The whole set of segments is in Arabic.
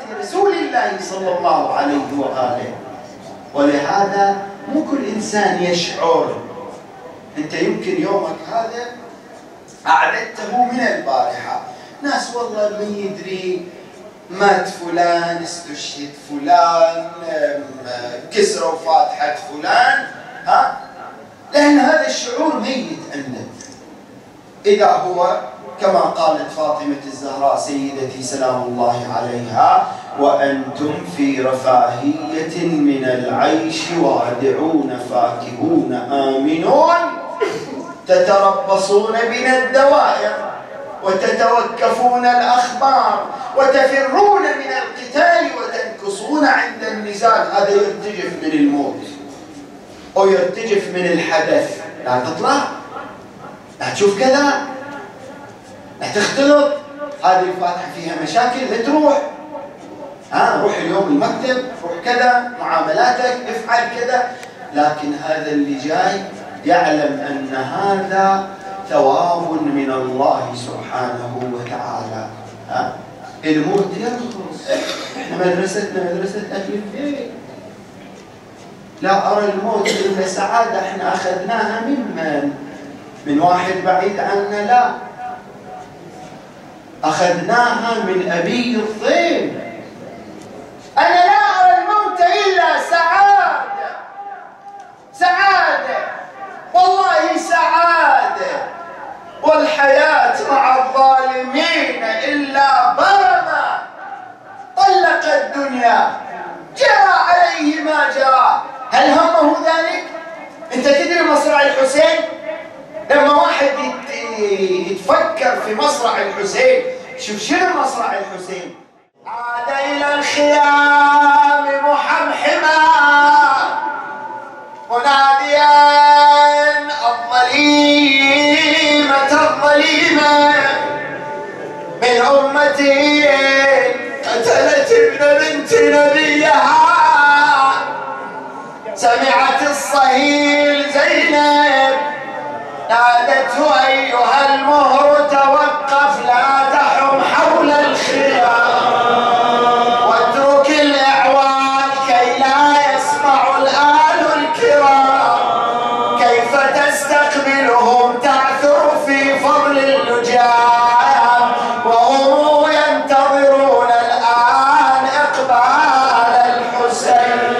رسول الله صلى الله عليه وآله. ولهذا مو كل إنسان يشعر. أنت يمكن يومك هذا أعددته من البارحة، ناس والله من يدري مات فلان، استشهد فلان، كسروا فاتحة فلان، لأن هذا الشعور ميت عندك. إذا هو كما قالت فاطمة الزهراء سيدتي سلام الله عليها: وأنتم في رفاهية من العيش وادعون فاكهون آمنون تتربصون بنا الدوائر وتتوكفون الأخبار وتفرون من القتال وتنكصون عند النزال. هذا يرتجف من الموت أو يرتجف من الحدث. لا تطلع، لا تشوف كذا، لا تختلط، هذه الفاتحة فيها مشاكل، لا تروح. روح اليوم المكتب، روح كذا، معاملاتك افعل كذا. لكن هذا اللي جاي يعلم أن هذا ثواب من الله سبحانه وتعالى. الموت يرخص. احنا مدرستنا مدرسة أهل البيت. لا أرى الموت إلا سعادة. احنا أخذناها من واحد بعيد عنا؟ لا، أخذناها من أبي الضيم. أنا لا أرى الموت إلا سعادة. سعادة والله سعادة. والحياة مع الظالمين إلا برما. طلق الدنيا، جرى عليه ما جرى. هل همه ذلك؟ أنت تدري مصرع الحسين؟ لما واحد يتفكر في مصرع الحسين، شوف شنو مصرع الحسين. عاد إلى الخيام محمحما مناديا الظليمة الظليمة من أمتي قتلت ابن بنت نبيها. سمعت الصهيل زينب نادته: أيها المهر توقف، لا تحم حول الخيام واترك الإعوان كي لا يسمع الآل الكرام. كيف تستقبلهم تعثر في فضل اللجام وهم ينتظرون الآن إقبال الحسين.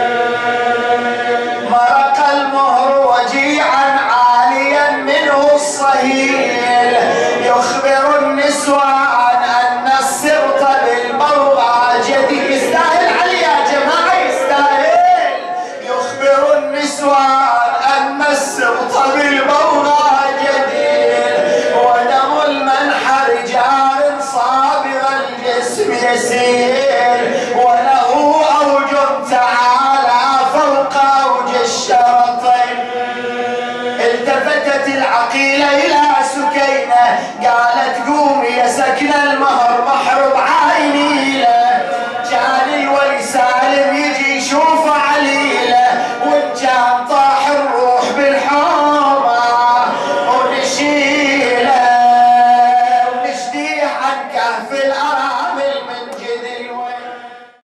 مرق المهر وجيعا عاليا منه الصهيل يخبر النسوان أن السبط بالبوغى جديد. يستاهل علي يا جماعة، يستاهل. يخبر النسوان أن السبط بالبوغى جديد ودم المنحر جار صابغ الجسم يسير وله أوج تعالى فوق أوج الشرطين. التفتت العقيلة إلى سكينة قالت: قومي يا سكن المهر محرب عيني له.